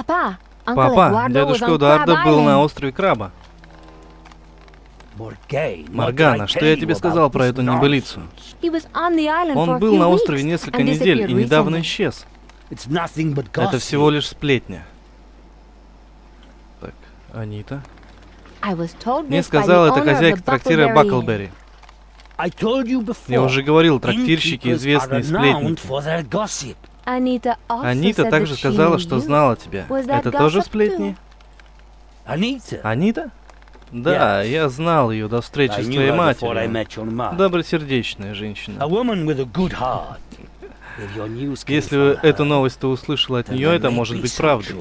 Папа, дядюшка Эдуардо был на острове Краба. Моргана, что я тебе сказал про эту небылицу? Он был на острове несколько недель и недавно исчез. Это всего лишь сплетня. Так, Анита. Мне сказал это хозяйка трактира Баклберри. Я уже говорил, трактирщики известные сплетники. Анита также сказала, что знала тебя. Это тоже сплетни? Анита? Да, я знал ее до встречи с твоей матерью. Добросердечная женщина. Если эту новость ты услышал от нее, это может быть правдой.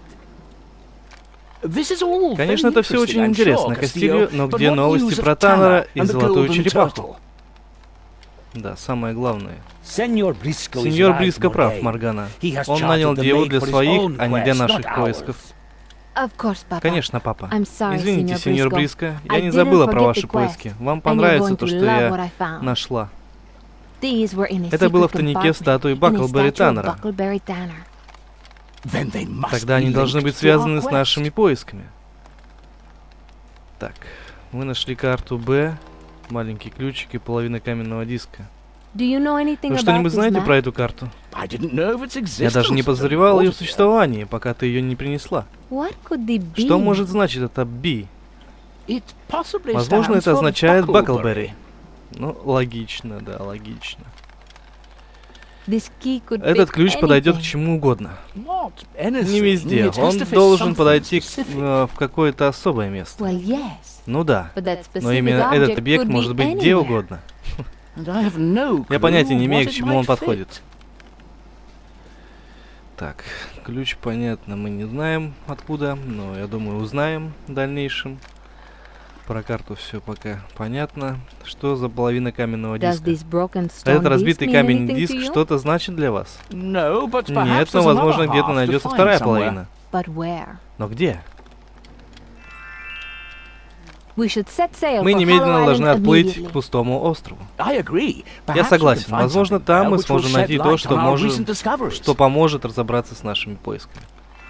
Конечно, это все очень интересно, Кастильо, но где новости про Таннера и Золотую Черепаху? Да, самое главное. Сеньор Бриско прав, Моргана. Он нанял деву для своих, а не для наших поисков. Конечно, папа. Извините, сеньор Бриско, я не забыла про ваши поиски. Вам понравится то, что я нашла. Это было в тайнике статуи Баклберри Таннера. Тогда они должны быть связаны с нашими поисками. Так, мы нашли карту Б, маленький ключик и половина каменного диска. Вы что-нибудь знаете про эту карту? Я даже не подозревал о ее существовании, пока ты ее не принесла. Что может значить это «Би»? Возможно, это означает «Баклберри». Ну, логично, да, логично. Этот ключ подойдет к чему угодно. Не везде. Он должен подойти в какое-то особое место. Ну да. Но именно этот объект может быть где угодно. Я понятия не имею, к чему он подходит. Так, ключ, понятно, мы не знаем откуда, но я думаю, узнаем в дальнейшем. Про карту все пока понятно. Что за половина каменного диска? Этот разбитый каменный диск что-то значит для вас? Нет, но возможно где-то найдется вторая половина. Но где? Мы немедленно должны отплыть к пустому острову. Я согласен. Возможно, там мы сможем найти то, что поможет разобраться с нашими поисками.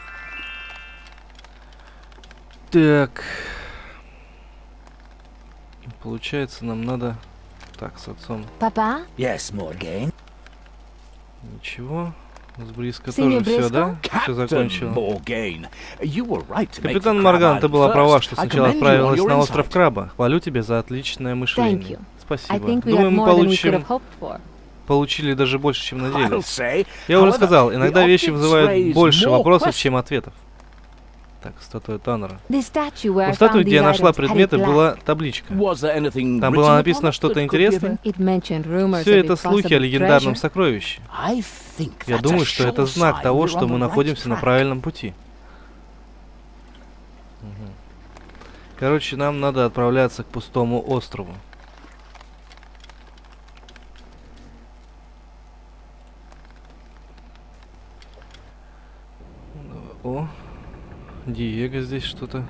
Так. Получается, нам надо... Так, с отцом. Папа? Ничего. С Бриско тоже все, да? Все закончил. Капитан Морган, ты была права, что сначала отправилась на остров Краба. Хвалю тебя за отличное мышление. Спасибо. Думаю, мы получили даже больше, чем надеялись. Я уже сказал, иногда вещи вызывают больше вопросов, чем ответов. Так, статуя Таннера. У статуи, где я нашла предметы, была табличка. Там было написано что-то интересное. Все это слухи о легендарном сокровище. Я думаю, что это знак того, что мы находимся на правильном пути. Короче, нам надо отправляться к пустому острову. О, Диего здесь что-то.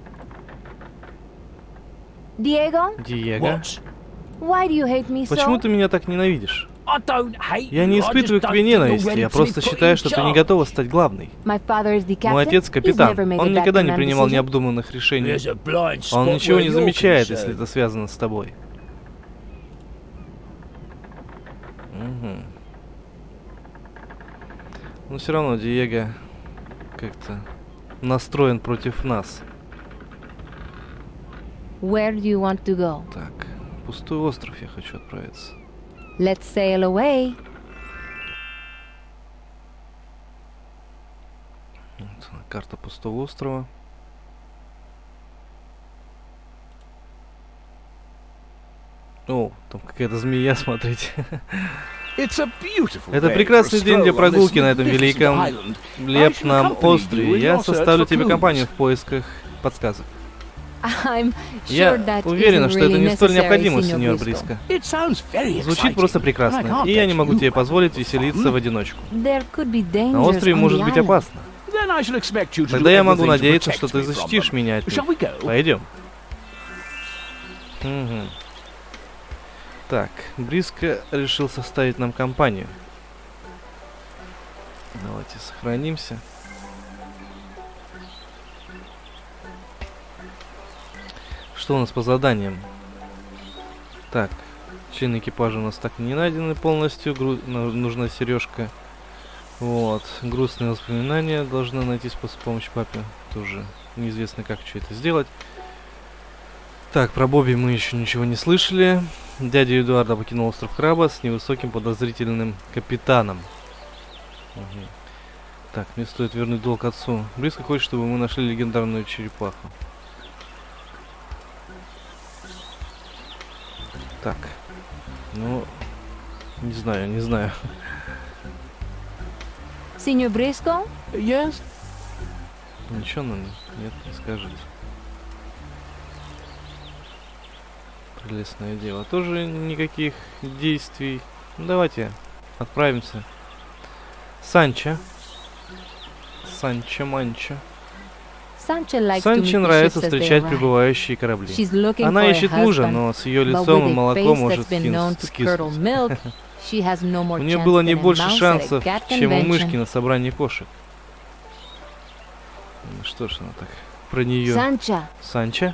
Диего? Почему ты меня так ненавидишь? Я не испытываю к тебе ненависти, я просто считаю, что ты не готова стать главной. Мой отец капитан, он никогда не принимал необдуманных решений. Он ничего не замечает, если это связано с тобой. Но все равно Диего как-то настроен против нас. Так, пустой остров я хочу отправиться. Let's sail away. Вот, карта пустого острова. О, там какая-то змея, смотрите. Это прекрасный день для прогулки на этом великолепном острове. Я составлю тебе компанию в поисках подсказок. Я уверена, что это не столь необходимо, сеньор Бриско. Звучит просто прекрасно, и я не могу тебе позволить веселиться в одиночку. На острове может быть опасно. Тогда я могу надеяться, что ты защитишь меня от них. Пойдем. Так, Бриско решил составить нам компанию. Давайте сохранимся. Что у нас по заданиям? Так, члены экипажа у нас так не найдены полностью. Нужна сережка. Вот. Грустные воспоминания. Должна найти способ помочи папе. Тоже неизвестно, как что это сделать. Так, про Бобби мы еще ничего не слышали. Дядя Эдуарда покинул остров Краба с невысоким подозрительным капитаном. Угу. Так, мне стоит вернуть долг отцу. Близко хочет, чтобы мы нашли легендарную черепаху. Так. Ну, не знаю. Сеньор Бриско? Yes? Ничего нам нет, не скажет. Прелестное дело. Тоже никаких действий. Ну, давайте отправимся. Санчо Манчо. Санче нравится встречать прибывающие корабли. Она ищет мужа, но с ее лицом и молоком может скиснуть. У нее было не больше шансов, чем у мышки на собрании кошек. Что ж она так про нее? Санчо?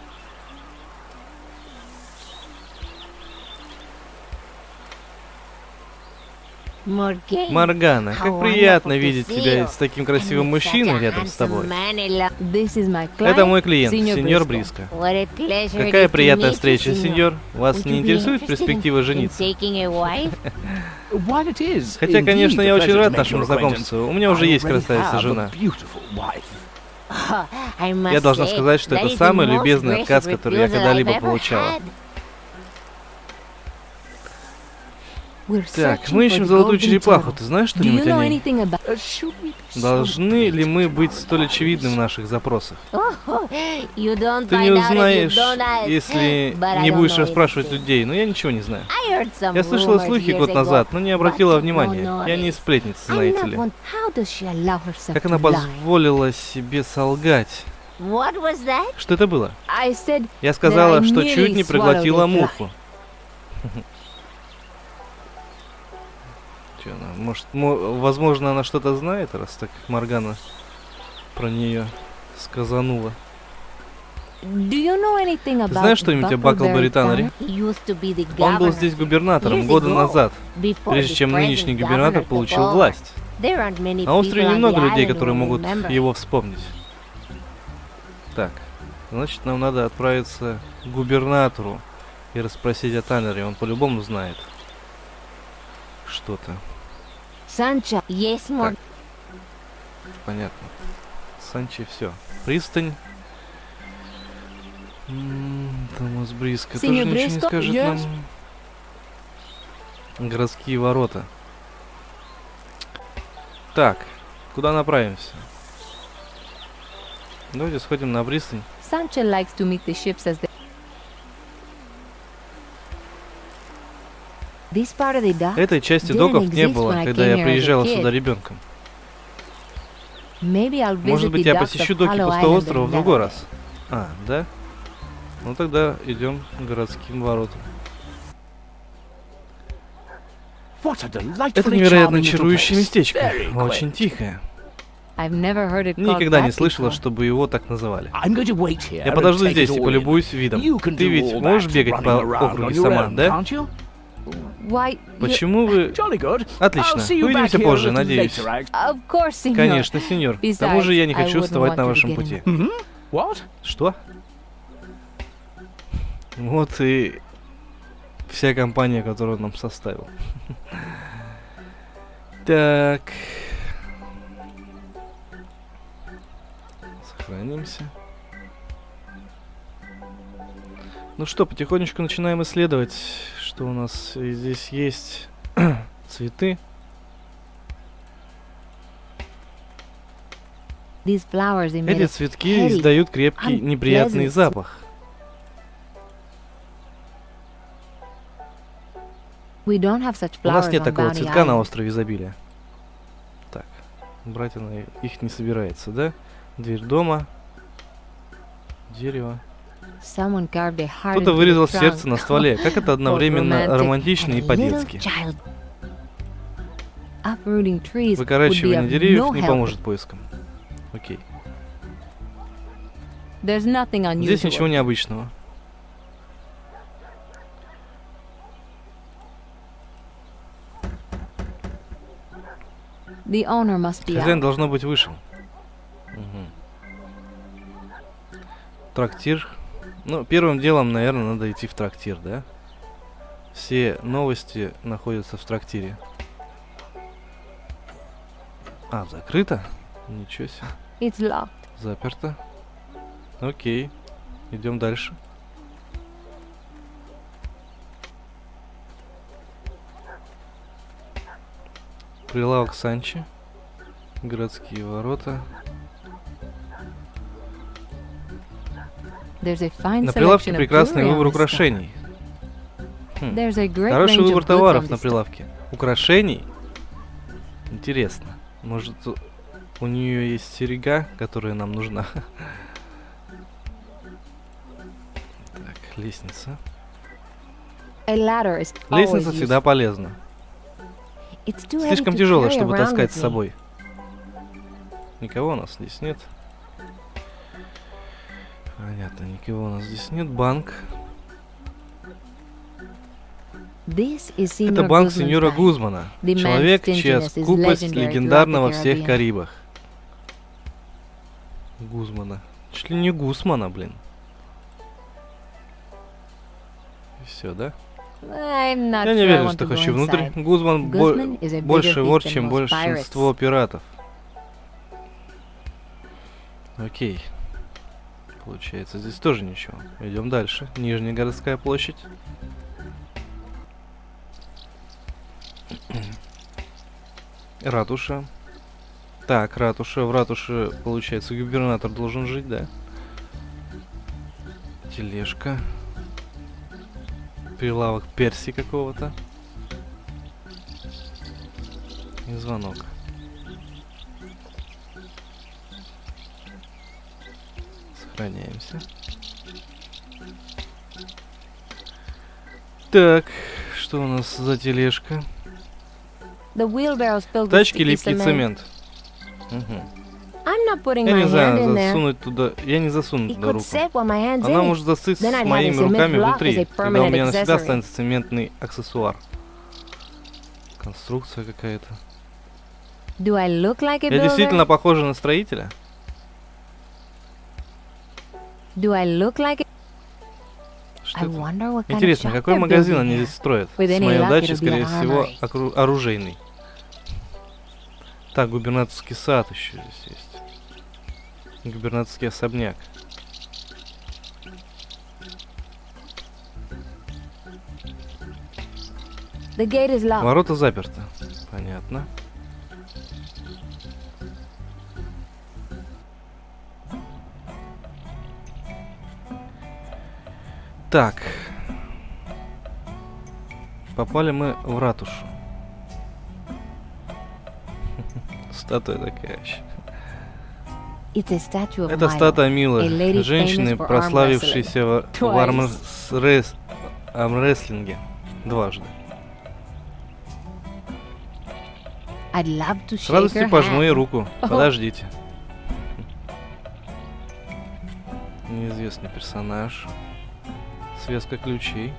Моргана, как приятно видеть тебя с таким красивым мужчиной рядом с тобой. Это мой клиент, сеньор Бриско. Какая приятная встреча, сеньор. Вас не интересует перспектива жениться? Хотя, конечно, я очень рад нашему знакомству. У меня уже есть красавица жена. Я должна сказать, что это самый любезный отказ, который я когда-либо получала. Так, мы ищем золотую черепаху. Ты знаешь что-нибудь о ней? Должны ли мы быть столь очевидны в наших запросах? Ты не узнаешь, если не будешь расспрашивать людей, но я ничего не знаю. Я слышала слухи год назад, но не обратила внимания. Я не сплетница, знаете ли. Как она позволила себе солгать? Что это было? Я сказала, что чуть не проглотила муху. Может, возможно, она что-то знает, раз так Моргана про нее сказанула. Знаешь что-нибудь о Баклбери Таннере? Он был здесь губернатором года назад, прежде чем нынешний губернатор получил власть. На острове немного людей, которые могут его вспомнить. Так, значит, нам надо отправиться к губернатору и расспросить о Таннере. Он по-любому знает что-то. Санчо, есть мой. Понятно. Санчо, все. Пристань. Томас Бриско тоже ничего не скажет нам. Городские ворота. Так, куда направимся? Давайте сходим на пристань. Санчо likes to meet the ships as they... Этой части доков не было, когда я приезжала сюда ребенком. Может быть, я посещу доки Пустого острова в другой раз. А, да? Ну тогда идем к городским воротам. Это невероятно чарующее местечко. Очень тихое. Никогда не слышала, чтобы его так называли. Я подожду здесь и полюбуюсь видом. Ты ведь можешь бегать по округу сама, да? Почему вы... Отлично. Увидимся позже, надеюсь. Конечно, сеньор. К тому же я не хочу вставать на вашем пути. Что? Вот и вся компания, которую он нам составил. Так. Сохранимся. Ну что, потихонечку начинаем исследовать, что у нас здесь есть. Цветы. Эти цветки издают крепкий, неприятный запах. У нас нет такого цветка на острове изобилия. Так, брать она их не собирается, да? Дверь дома. Дерево. Кто-то вырезал сердце на стволе. Как это одновременно романтично и по-детски. Выкорачивание деревьев не поможет поискам. Окей. Здесь ничего необычного. Хозяин должно быть вышел. Угу. Трактир. Ну, первым делом, наверное, надо идти в трактир, да? Все новости находятся в трактире. А, закрыто? Ничего себе. Заперто. Окей. Идем дальше. Прилавок Санчи. Городские ворота. На прилавке прекрасный выбор украшений. Хороший выбор товаров на прилавке. Украшений? Интересно. Может, у нее есть серьга, которая нам нужна? Так, лестница. Лестница всегда полезна. Слишком тяжелая, чтобы таскать с собой. Никого у нас здесь нет. Понятно, никого у нас здесь нет. Банк. Это банк сеньора Гузмана. Человек, чья скупость легендарна во всех Карибах. Гузмана. Чуть ли не Гусмана, блин. И все, да? Я не верю, что хочу внутрь. Гузман больше вор, чем большинство пиратов. Окей. Получается, здесь тоже ничего. Идем дальше. Нижняя городская площадь. Ратуша. Так, ратуша. В ратуше, получается, губернатор должен жить, да? Тележка. Прилавок перси какого-то. И звонок. Сохраняемся. Так, что у нас за тележка? Тачки, липкий цемент. Угу. Я не знаю, засунуть туда. Я не засуну туда руку. Она может застыть с моими руками внутри. Тогда у меня навсегда останется цементный аксессуар. Конструкция какая-то. Я действительно похожа на строителя? Что это? Интересно, какой магазин они здесь строят? С моей удачей, скорее всего, оружейный. Так, губернаторский сад еще здесь есть. Губернаторский особняк. Ворота заперты. Понятно. Так. Попали мы в ратушу. Статуя такая еще. Это статуя Милы, женщины, прославившейся в армрестлинге дважды. С радостью пожму ей руку. Подождите. Неизвестный персонаж. Связка ключей.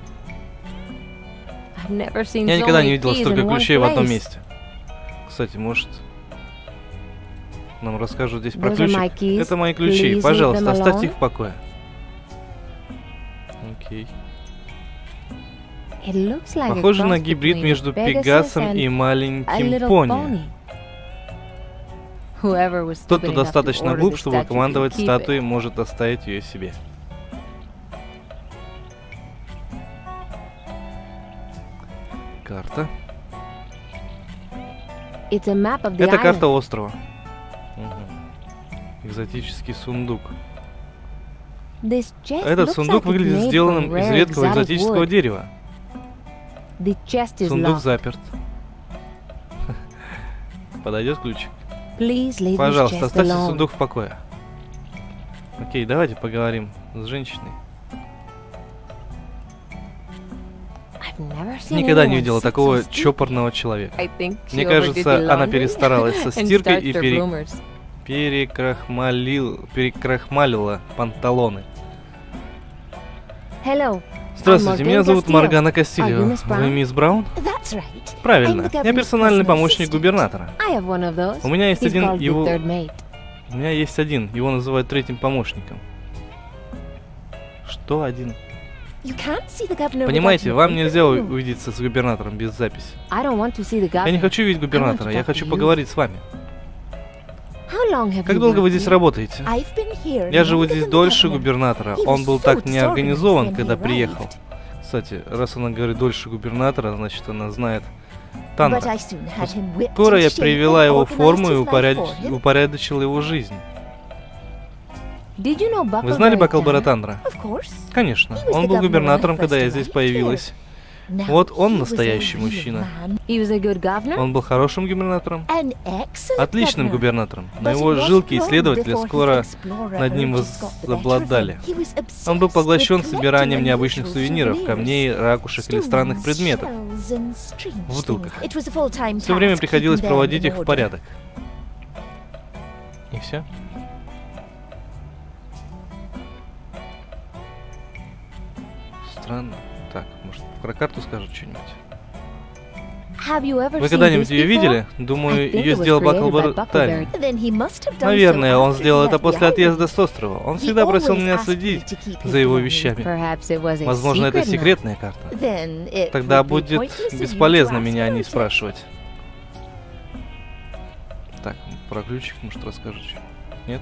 Я никогда не видел столько ключей в одном месте. Кстати, может, нам расскажут здесь про ключи? Это мои ключи. Пожалуйста, оставьте их в покое. Окей. Похоже на гибрид между Пегасом и маленьким пони. Тот, кто достаточно глуп, чтобы командовать статуей, может оставить ее себе. Карта. Это карта острова. Угу. Экзотический сундук. Этот сундук выглядит сделанным из редкого экзотического дерева. Сундук заперт. Подойдет ключик? Пожалуйста, оставьте сундук в покое. Окей, давайте поговорим с женщиной. Никогда не видела такого чопорного человека. Мне кажется, она перестаралась со стиркой и перекрахмалила панталоны. Здравствуйте, меня зовут Моргана Кастильо. Вы мисс Браун? Правильно, я персональный помощник губернатора. У меня есть один, его называют третьим помощником. Что один? Понимаете, вам нельзя увидеться с губернатором без записи. Я не хочу видеть губернатора, я хочу поговорить с вами. Как долго вы здесь работаете? Я живу здесь дольше губернатора. Он был так неорганизован, когда приехал. Кстати, раз она говорит дольше губернатора, значит она знает Таннера. Скоро я привела его в форму и упорядочила его жизнь. Вы знали Бакалбара Таннера? Конечно. Он был губернатором, когда я здесь появилась. Вот он настоящий мужчина. Он был хорошим губернатором, отличным губернатором, но его жилки исследователи скоро над ним возобладали. Он был поглощен собиранием необычных сувениров, камней, ракушек или странных предметов в бутылках. Все время приходилось проводить их в порядок. И все. Странно. Так, может, про карту скажут что-нибудь? Вы когда-нибудь ее видели? Думаю, ее сделал Бакалбар Таннер. Наверное, он сделал это после отъезда с острова. Он всегда просил меня следить за его вещами. Возможно, это секретная карта. Тогда будет бесполезно меня о ней спрашивать. Так, про ключик, может, расскажете? Нет?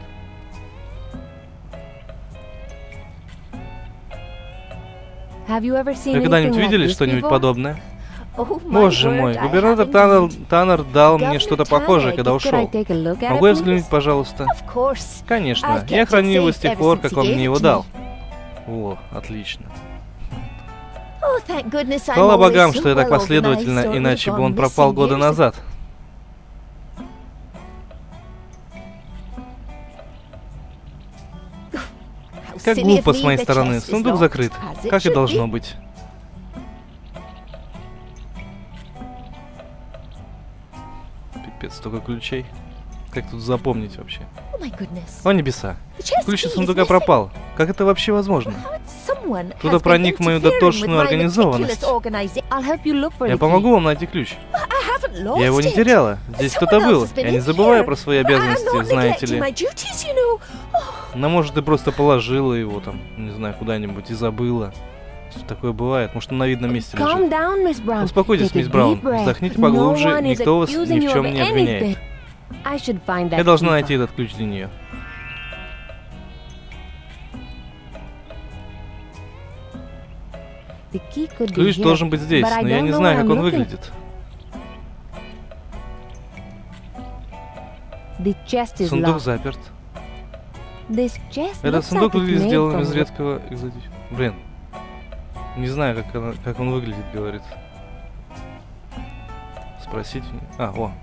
Вы когда-нибудь видели что-нибудь подобное? Боже мой, губернатор Таннер дал мне что-то похожее, когда ушел. Могу я взглянуть, пожалуйста? Конечно, я храню его с тех пор, как он мне его дал. О, отлично. Слава богам, что я так последовательно, иначе бы он пропал года назад. Как глупо с моей стороны. Сундук закрыт, как и должно быть. Пипец, столько ключей. Как тут запомнить вообще? О небеса. Ключ из сундука пропал. Как это вообще возможно? Туда проник в мою дотошную организованность. Я помогу вам найти ключ. Я его не теряла. Здесь кто-то был. Я не забываю про свои обязанности, знаете ли. Но может ты просто положила его там, не знаю, куда-нибудь и забыла. Такое бывает. Может, он на видном месте лежит. Успокойтесь, мисс Браун. Вздохните поглубже. Никто вас ни в чем не обвиняет. Я должна найти этот ключ для нее. Ключ должен быть здесь, но я не знаю, как он выглядит. Сундук заперт. Этот сундук выглядит сделан из редкого экзотического. Блин. Не знаю, как он выглядит, говорит. Спросить. А, о.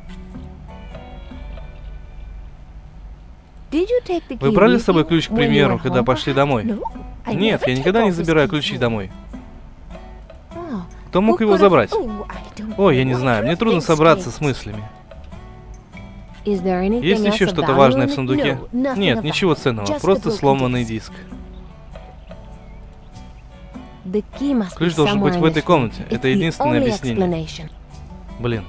Вы брали с собой ключ, к примеру, когда пошли домой? Нет, я никогда не забираю ключи домой. Кто мог его забрать? Ой, я не знаю, мне трудно собраться с мыслями. Есть еще что-то важное в сундуке? Нет, ничего ценного, просто сломанный диск. Ключ должен быть в этой комнате. Это единственное объяснение. Блин.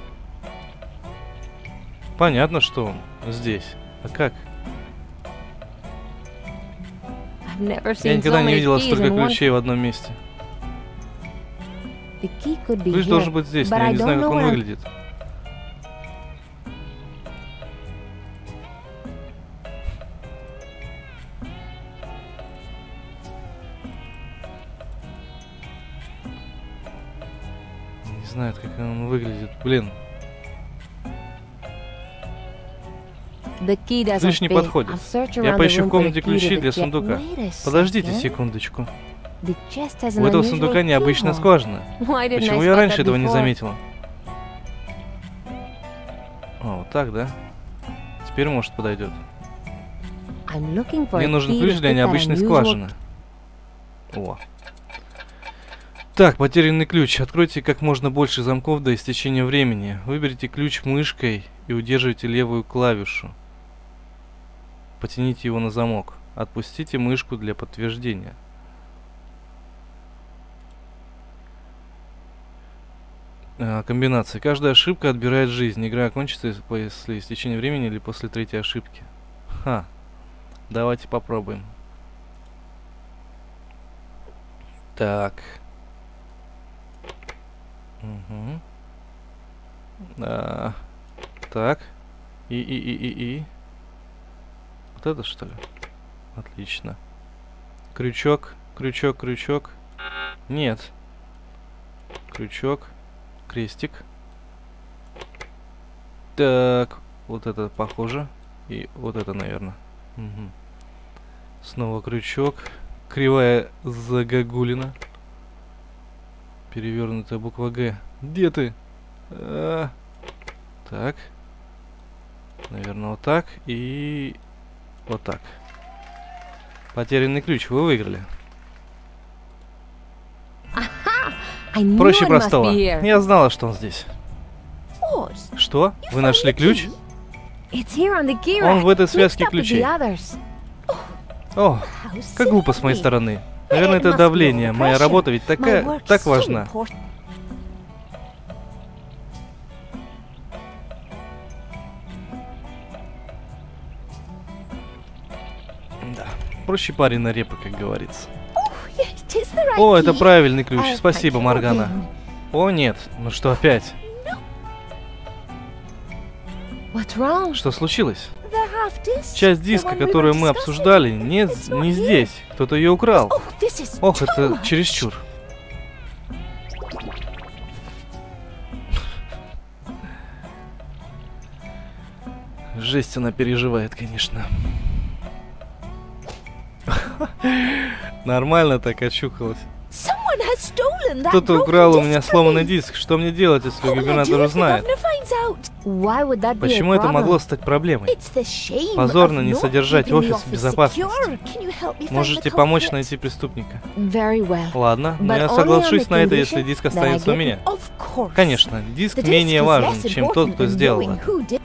Понятно, что он здесь. А как? Я никогда не видела столько ключей в одном месте. Ключ должен быть здесь, но я не знаю, как он выглядит. Не знаю, как он выглядит. Блин. Ключ не подходит. Я поищу в комнате ключи для сундука. Подождите секундочку. У этого сундука необычная скважина. Почему я раньше этого не заметила? О, вот так, да? Теперь, может, подойдет. Мне нужен ключ для необычной скважины. О. Так, потерянный ключ. Откройте как можно больше замков до истечения времени. Выберите ключ мышкой и удерживайте левую клавишу. Потяните его на замок. Отпустите мышку для подтверждения. Комбинации. Каждая ошибка отбирает жизнь. Игра окончится после истечения времени или после третьей ошибки. Ха. Давайте попробуем. Так. Угу. Так. И. Вот это что ли? Отлично. Крючок. Нет. Крючок. Крестик. Так. Вот это похоже. И вот это, наверное. Угу. Снова крючок. Кривая загогулина. Перевернутая буква Г. Где ты? Так. Наверное, вот так. И вот так. Потерянный ключ. Вы выиграли. Проще простого. Я знала, что он здесь. Что? Вы нашли ключ? Он в этой связке ключей. О, как глупо с моей стороны. Наверное, это давление. Моя работа ведь так важна. Да. Проще парень на репы, как говорится. О, это правильный ключ. Спасибо, Моргана. О, нет. Ну что опять? Что случилось? Часть диска, которую мы обсуждали, не здесь. Кто-то ее украл. Ох, это чересчур. Жесть она переживает, конечно. Нормально так очухалась. Кто-то украл у меня сломанный диск. Что мне делать, если губернатор узнает? Почему это могло стать проблемой? Позорно не содержать офис безопасности. Можете помочь найти преступника? Ладно, но я соглашусь на это, если диск останется у меня. Конечно, диск менее важен, чем тот, кто сделал это.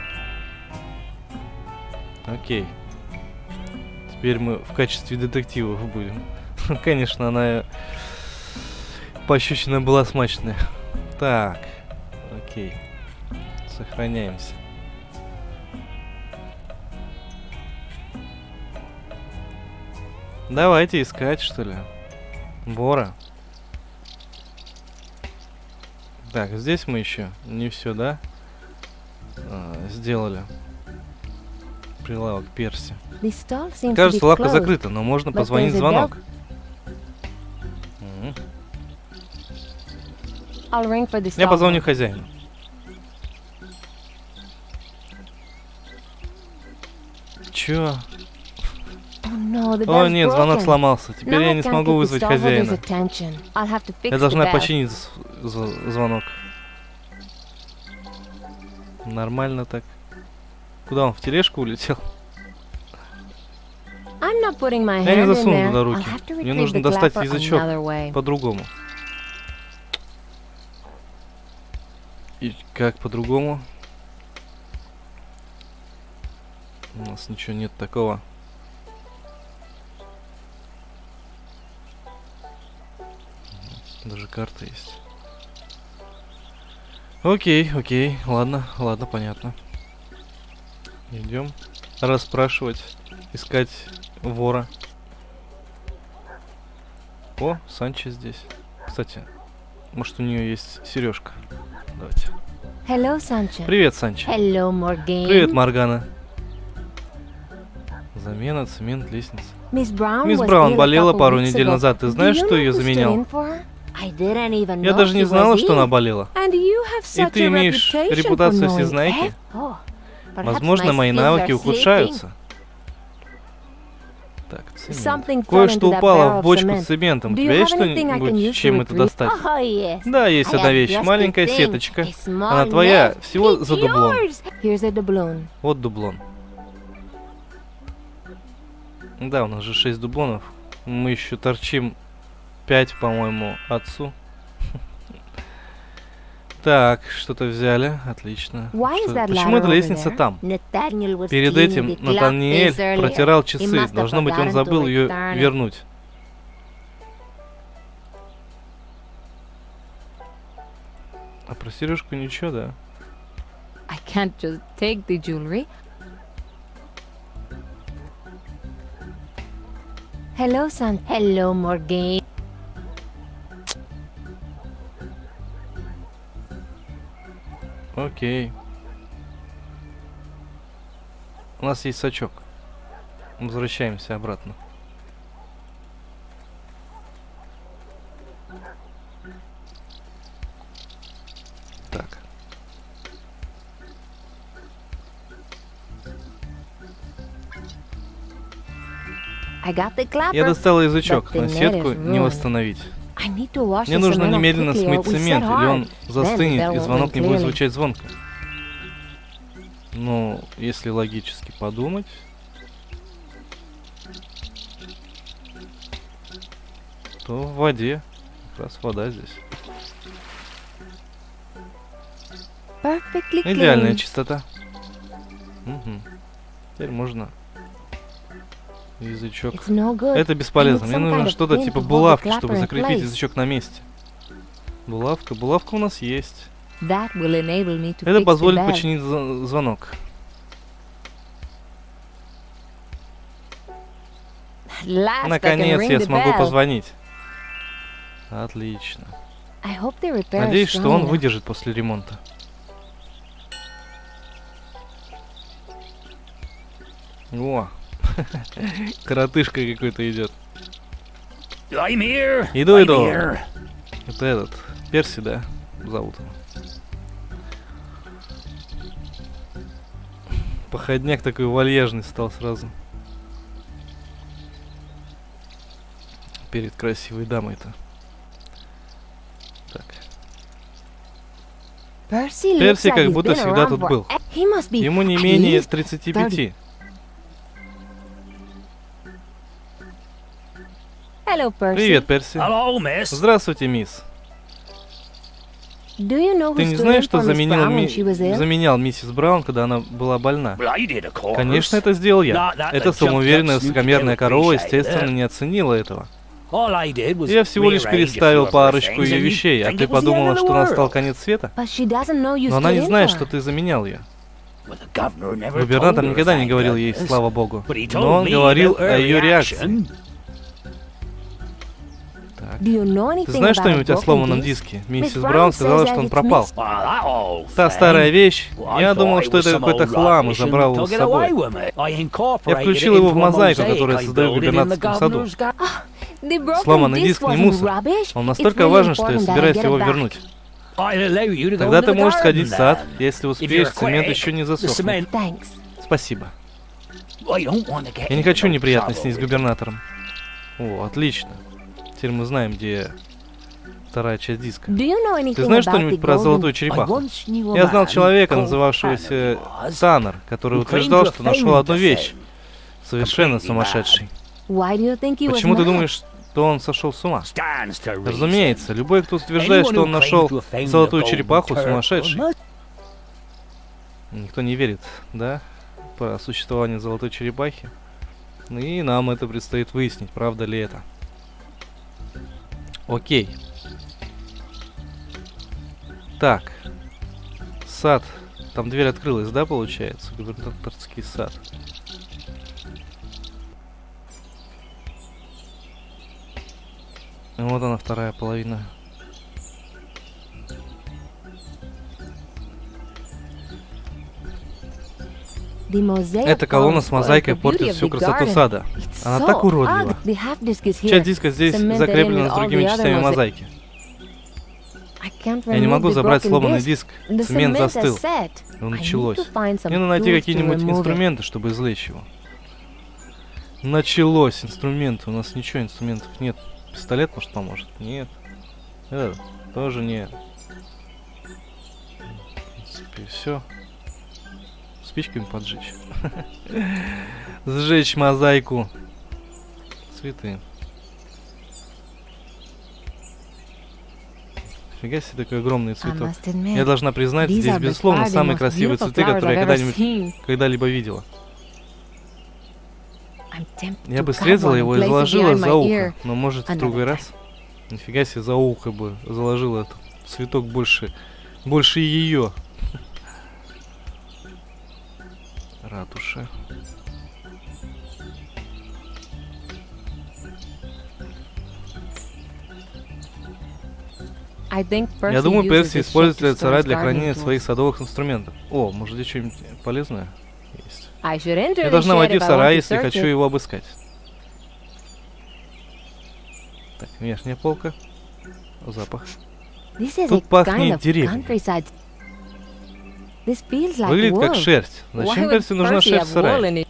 Окей. Теперь мы в качестве детективов будем. Конечно, она пощечина была смачная. Так, окей. Сохраняемся. Давайте искать, что ли. Вора. Так, здесь мы еще не все, да? Сделали. Прилавок Перси. Кажется, лавка закрыта, но можно позвонить в звонок. Я позвоню хозяину. Чё? О нет, звонок сломался. Теперь я не смогу вызвать хозяина. Я должна починить звонок. Nормально так. Куда он, в тележку улетел? Я не засуну туда руки. Мне нужно достать язычок по-другому. И как по-другому? У нас ничего нет такого. Даже карта есть. Окей, ладно, понятно. Идем расспрашивать, искать вора. О, Санчо здесь. Кстати, может, у нее есть сережка. Давайте. Привет, Санчо. Привет, Моргана. Замена, цемент, лестница. Мисс Браун болела пару недель назад. Ты знаешь, что ее заменял? Я даже не знала, что она болела. И ты имеешь репутацию всезнайки? Возможно, мои навыки ухудшаются. Так, цемент. Кое-что упало в бочку с цементом. У тебя есть что-нибудь, чем это достать? Да, есть одна вещь. Маленькая сеточка. Она твоя. Всего за дублон. Вот дублон. Да, у нас же 6 дублонов. Мы еще торчим 5, по-моему, отцу. Так, что-то взяли. Отлично. Почему эта лестница там? Перед этим Натаниэль протирал часы. Должно быть, он забыл ее вернуть. А про сережку ничего, да? I can't just take the jewelry. Hello, son. Hello, Morgan. Окей. У нас есть сачок. Возвращаемся обратно. Так. Я достала язычок, но сетку не восстановить. Мне нужно немедленно смыть цемент, или он застынет, и звонок не будет звучать звонко. Ну, если логически подумать... то в воде. Как раз вода здесь. Идеальная чистота. Угу. Теперь можно... язычок. Это бесполезно. Мне нужно что-то типа булавки, чтобы закрепить язычок на месте. Булавка. Булавка у нас есть. Это позволит починить звонок. Наконец я смогу позвонить. Отлично. Надеюсь, что он выдержит после ремонта. О, коротышка какой-то идет. Иду. Это этот, Перси, да? Зовут его. Походняк такой вальяжный стал сразу. Перед красивой дамой-то. Так. Перси как будто всегда тут был. Ему не менее 35. Привет, Перси. Здравствуйте, мисс. Ты не знаешь, что заменял миссис Браун, когда она была больна? Конечно, это сделал я. Эта самоуверенная, высокомерная корова, естественно, не оценила этого. Я всего лишь переставил парочку ее вещей, а ты подумала, что настал конец света? Но она не знает, что ты заменял ее. Губернатор никогда не говорил ей «слава богу», но он говорил о ее реакции. Ты знаешь что-нибудь о сломанном диске? Миссис Браун сказала, что он пропал. Та старая вещь, я думал, что это какой-то хлам, и забрал его с собой. Я включил его в мозаику, которую создаю в губернаторском саду. Сломанный диск не мусор. Он настолько важен, что я собираюсь его вернуть. Тогда ты можешь сходить в сад, если успеешь, цемент еще не засохнет. Спасибо. Я не хочу неприятностей с губернатором. О, отлично. Теперь мы знаем, где вторая часть диска. Ты знаешь что-нибудь про золотую черепаху? Я знал человека, называвшегося Таннер, который утверждал, что нашел одну вещь. Совершенно сумасшедший. Почему ты думаешь, что он сошел с ума? Разумеется, любой, кто утверждает, что он нашел золотую черепаху, сумасшедший. Никто не верит, да, про существование золотой черепахи. И нам это предстоит выяснить, правда ли это. Окей. Так. Сад. Там дверь открылась, да, получается? Губернаторский сад. Вот она, вторая половина. Эта колонна с мозаикой портит всю красоту сада. Она так уродлива. Часть диска здесь закреплена с другими частями мозаики. Я не могу забрать сломанный диск. Цемент застыл. И началось. Мне надо найти какие-нибудь инструменты, чтобы извлечь его. Началось. Инструменты. У нас ничего, инструментов нет. Пистолет, может, поможет? Нет. Тоже нет. В принципе, все. Спичками поджечь. Сжечь мозаику. Цветы. Фига себе, такой огромный цветок. Я должна признать, здесь, безусловно, самые красивые цветы, которые я когда-либо видела. Я бы срезала его и заложила за ухо, но может в другой раз? Нифига себе, за ухо бы заложила этот цветок больше Больше ее. Ратуша. Я думаю, Перси использует этот сарай для хранения своих садовых инструментов. О, может здесь что-нибудь полезное есть? Я должна войти в сарай, если хочу его обыскать. Так, верхняя полка. Запах. Тут пахнет деревней. Выглядит как шерсть. Зачем Перси нужна шерсть в сарае?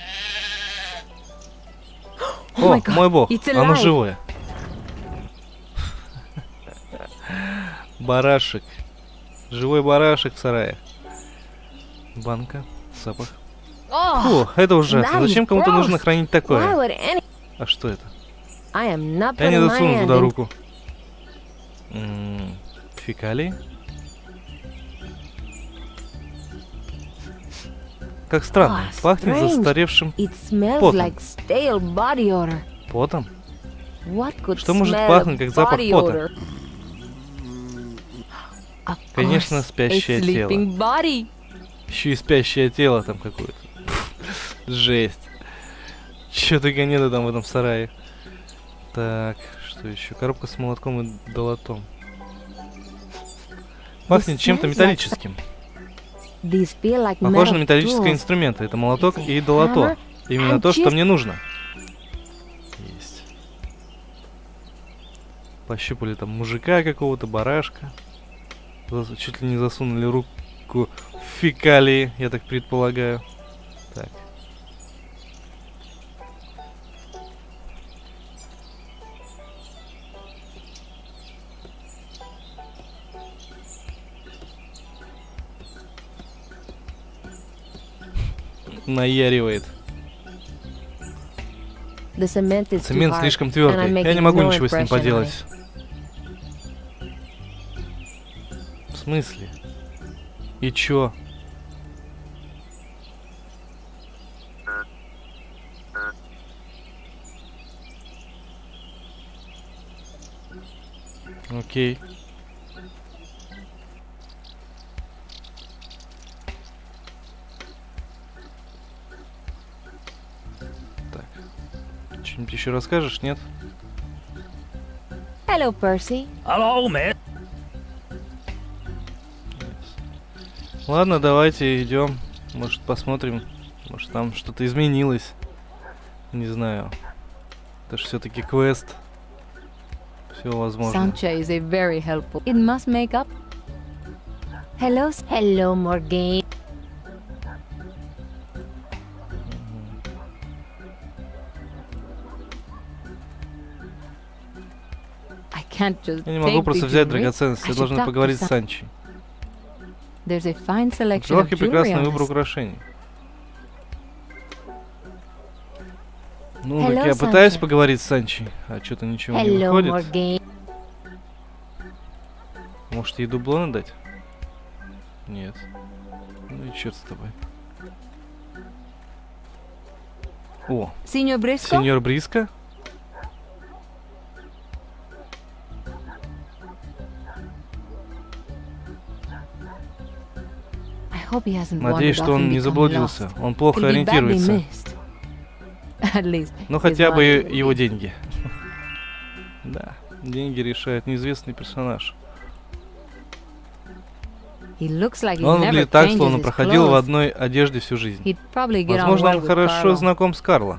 О, мой бог, оно живое. Барашек. Живой барашек в сарае. Банка. Запах. Фу, это ужасно. Зачем кому-то нужно хранить такое? А что это? Я не засуну туда руку. Фекалии? Как странно. Пахнет застаревшим потом. Потом? Что может пахнуть, как запах пота? Конечно, спящее тело. Еще и спящее тело там какое-то. Жесть. Чё только нету там в этом сарае. Так, что еще? Коробка с молотком и долотом. Пахнет чем-то металлическим. Похоже на металлические инструменты. Это молоток и долото. Именно то, что мне нужно. Есть. Пощупали там мужика какого-то, барашка. Чуть ли не засунули руку в фекалии, я так предполагаю. Так. Наяривает. Цемент слишком твердый. Я не могу ничего с ним поделать. В смысле? И чё? Окей. Так. Что-нибудь еще расскажешь, нет? Hello, Percy. Hello, man. Ладно, давайте идем. Может, посмотрим. Может, там что-то изменилось. Не знаю. Это же все-таки квест. Все возможно. Sancha is a very helpful. It must make up. Hello, Morgane. Я не могу просто взять драгоценности. Я должна поговорить с Санчей. Широкий прекрасный выбор украшений. Ну, так я пытаюсь поговорить с Санчей, а что-то ничего не выходит. Может, ей дублоны дать? Нет. Ну и черт с тобой. О, сеньор Бриско? Надеюсь, что он не заблудился. Он плохо ориентируется. Ну, хотя бы его деньги. Да, деньги решает неизвестный персонаж. Он выглядит так, словно проходил в одной одежде всю жизнь. Возможно, он хорошо знаком с Карло.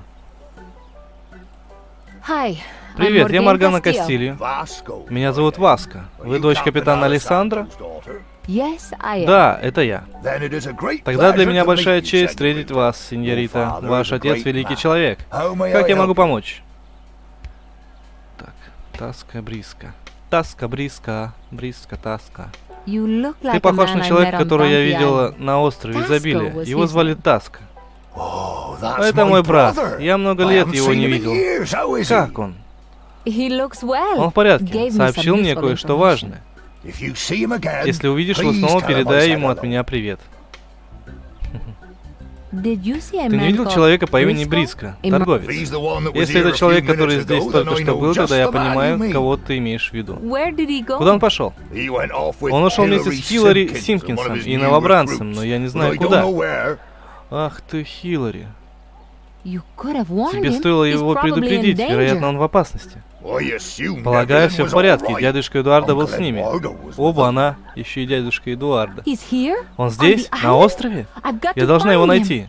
Привет, я Моргана Кастильо. Меня зовут Васко. Вы дочь капитана Александра? Да, это я. Тогда для меня большая честь встретить вас, сеньорита. Ваш отец великий человек. Как я могу помочь? Так, Таска Бриско. Таска Бриско. Бриско Таска. Ты похож на человека, которого я видела на острове Изобилия. Его звали Таска. Это мой брат. Я много лет его не видел. Как он? Он в порядке. Сообщил мне кое-что важное. Если увидишь его снова, передай ему от меня привет. Ты не видел человека по имени Бриско, торговец? Если это человек, который здесь только что был, тогда я понимаю, кого ты имеешь в виду. Куда он пошел? Он ушел вместе с Хиллари Симпкинсом и новобранцем, но я не знаю куда. Ах ты, Хиллари. Тебе стоило его предупредить, вероятно, он в опасности. Полагаю, все в порядке, дядюшка Эдуарда был с ними. Оба она, еще и дядюшка Эдуарда. Он здесь, на острове? Я должна его найти.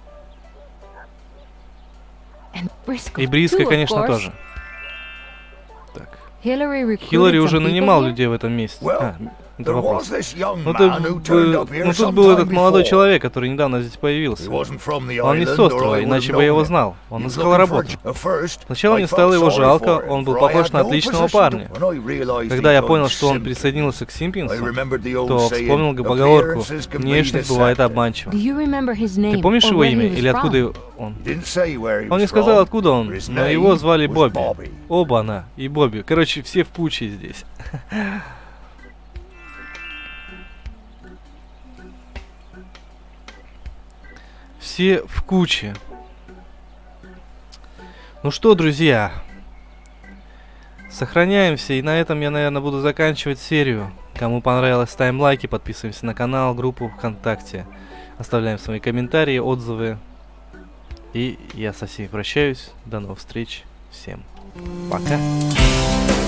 И Бриско, конечно, тоже. Так. Хиллари уже нанимал людей в этом месте. Это вопрос. Тут был этот молодой человек, который недавно здесь появился. Он не с острова, иначе бы я его знал. Он искал работу. Сначала мне стало его жалко, он был похож на отличного парня. Когда я понял, что он присоединился к Симпкинсу, то вспомнил поговорку: внешность бывает обманчива. Ты помнишь его имя или откуда он? Он не сказал, откуда он, но его звали Бобби. Оба она и Бобби. Короче, все в куче здесь. Все в куче. Ну что, друзья, сохраняемся, и на этом я, наверное, буду заканчивать серию. Кому понравилось, ставим лайки, подписываемся на канал, группу ВКонтакте, оставляем свои комментарии, отзывы. И я со всеми прощаюсь. До новых встреч. Всем пока.